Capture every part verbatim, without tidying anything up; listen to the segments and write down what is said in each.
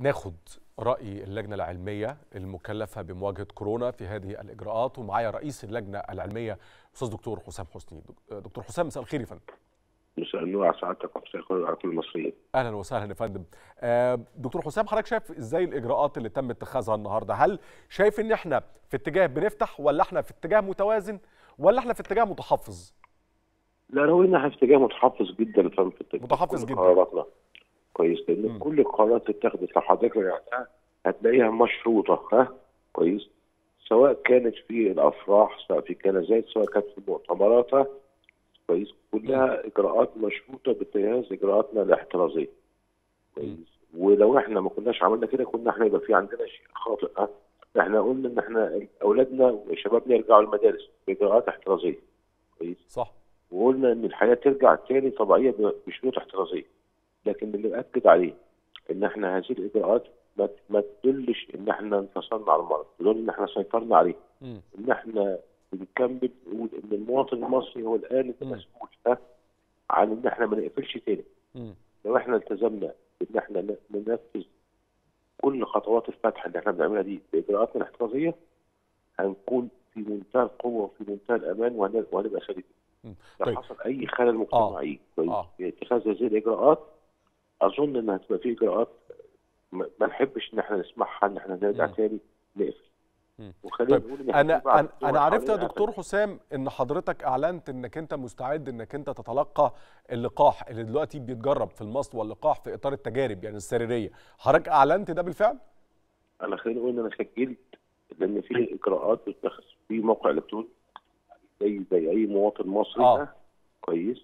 ناخد رأي اللجنة العلمية المكلفة بمواجهة كورونا في هذه الإجراءات، ومعايا رئيس اللجنة العلمية أستاذ دكتور حسام حسني. دكتور حسام، مساء الخير يا فندم. مساء النور على سعادتك ومساء الخير على كل المصريين. اهلا وسهلا يا فندم. دكتور حسام، حضرتك شايف ازاي الاجراءات اللي تم اتخاذها النهارده؟ هل شايف ان احنا في اتجاه بنفتح، ولا احنا في اتجاه متوازن، ولا احنا في اتجاه متحفظ؟ لا، لو ان احنا في اتجاه متحفظ جدا فاهم، في اتجاه متحفظ جدا قراراتنا كويس، لان م. كل القرارات اللي اتخذت لحضرتك يعني هتلاقيها مشروطه، ها كويس، سواء كانت في الافراح، سواء في الجنازات، سواء كانت في المؤتمرات، ها كويس، كلها اجراءات مشروطه باتجاه اجراءاتنا الاحترازيه كويس. ولو احنا ما كناش عملنا كده كنا احنا يبقى في عندنا شيء خاطئ. ها احنا قلنا ان احنا اولادنا وشبابنا يرجعوا المدارس باجراءات احترازيه كويس، صح، وقلنا ان الحياه ترجع تاني طبيعيه بشروط احترازيه. لكن اللي باكد عليه ان احنا هذه الاجراءات ما ما تدلش ان احنا انتصرنا على المرض، تدل ان احنا سيطرنا عليه. م. ان احنا بنكمل نقول ان المواطن المصري هو الان المسؤول عن ان احنا ما نقفلش تاني. م. لو احنا التزمنا ان احنا ننفذ كل خطوات الفتح اللي احنا بنعملها دي باجراءاتنا الاحترازيه، هنكون في منتهى القوه وفي منتهى الامان، وهنبقى سليمين. لو طيب. حصل اي خلل مجتمعي آه. في اتخاذ هذه الاجراءات، اظن انها هتبقى في اجراءات ما نحبش ان احنا نسمعها، ان احنا نرجع تاني نقفل. وخلينا طيب. نقول ان انا انا, أنا عرفت يا دكتور حسام ان حضرتك اعلنت انك انت مستعد انك انت تتلقى اللقاح اللي دلوقتي بيتجرب في المصل، واللقاح في اطار التجارب يعني السريريه. حضرتك اعلنت ده بالفعل؟ انا خليني اقول ان انا سجلت، لان في اجراءات بتتخذ في موقع الكتروني زي زي اي مواطن مصري آه. كويس،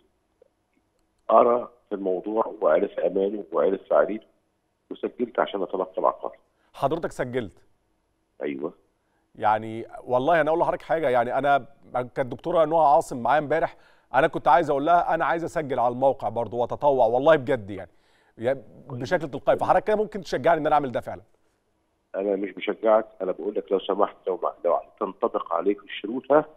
قرا في الموضوع وعرف امانه وعرف فعاليته، وسجلت عشان اتلقى العقار. حضرتك سجلت؟ ايوه. يعني والله انا اقول لحضرتك حاجه، يعني انا كانت الدكتوره نهى عاصم معايا امبارح، انا كنت عايز اقول لها انا عايز اسجل على الموقع برضه واتطوع، والله بجد يعني, يعني بشكل تلقائي. فحضرتك كده ممكن تشجعني ان انا اعمل ده فعلا؟ انا مش بشجعك، انا بقول لك لو سمحت، لو لو تنطبق عليك الشروط ها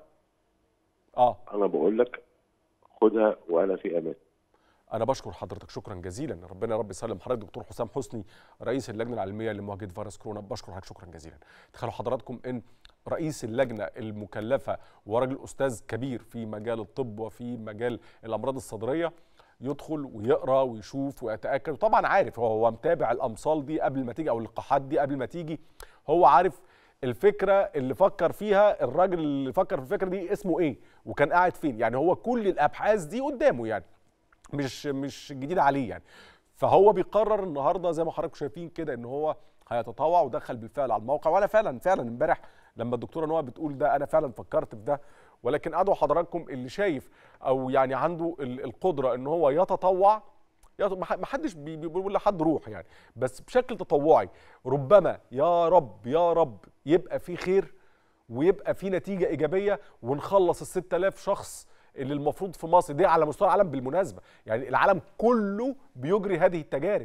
اه انا بقول لك خدها وانا في امان. أنا بشكر حضرتك شكرا جزيلا، ربنا يا رب يسلم حضرتك. دكتور حسام حسني رئيس اللجنة العلمية لمواجهة فيروس كورونا، بشكر حضرتك شكرا جزيلا. تخيلوا حضراتكم إن رئيس اللجنة المكلفة وراجل أستاذ كبير في مجال الطب وفي مجال الأمراض الصدرية يدخل ويقرأ ويشوف ويتأكد، وطبعا عارف، هو, هو متابع الأمصال دي قبل ما تيجي أو اللقاحات دي قبل ما تيجي، هو عارف الفكرة اللي فكر فيها الراجل اللي فكر في الفكرة دي اسمه إيه وكان قاعد فين. يعني هو كل الأبحاث دي قدامه، يعني مش مش جديد عليه يعني. فهو بيقرر النهارده زي ما حضراتكم شايفين كده ان هو هيتطوع، ودخل بالفعل على الموقع. وانا فعلا فعلا امبارح لما الدكتوره نهى بتقول ده انا فعلا فكرت في ده. ولكن ادعو حضراتكم اللي شايف او يعني عنده القدره ان هو يتطوع، ما حدش بيقول لحد روح يعني، بس بشكل تطوعي ربما يا رب يا رب يبقى في خير ويبقى في نتيجه ايجابيه، ونخلص ال ستة آلاف شخص اللي المفروض في مصر دي على مستوى العالم بالمناسبه. يعني العالم كله بيجري هذه التجارب،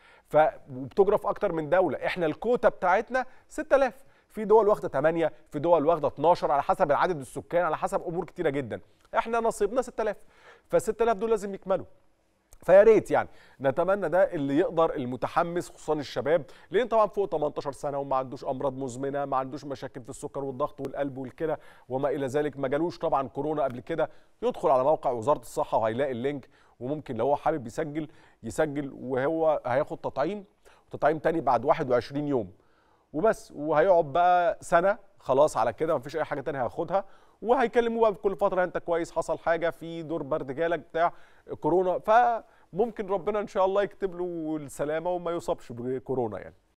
فبتجرى في اكتر من دوله. احنا الكوتا بتاعتنا ستة آلاف، في دول واخده ثمانية، في دول واخده اتناشر، على حسب العدد السكان، على حسب امور كتيره جدا. احنا نصيبنا ستة آلاف، فال ستة آلاف دول لازم يكملوا. فيا ريت يعني نتمنى ده اللي يقدر، المتحمس خصوصا الشباب، لان طبعا فوق تمنتاشر سنه وما عندوش امراض مزمنه، ما عندوش مشاكل في السكر والضغط والقلب والكلى وما الى ذلك، ما جالوش طبعا كورونا قبل كده، يدخل على موقع وزاره الصحه وهيلاقي اللينك، وممكن لو هو حابب يسجل يسجل، وهو هياخد تطعيم وتطعيم تاني بعد واحد وعشرين يوم وبس، وهيقعد بقى سنه خلاص على كده، ما فيش اي حاجه تانية هياخدها، وهيكلموه بقى كل فتره انت كويس، حصل حاجه في دور برد جالك بتاع كورونا، فممكن ربنا ان شاء الله يكتب له السلامه وما يصابش بكورونا يعني.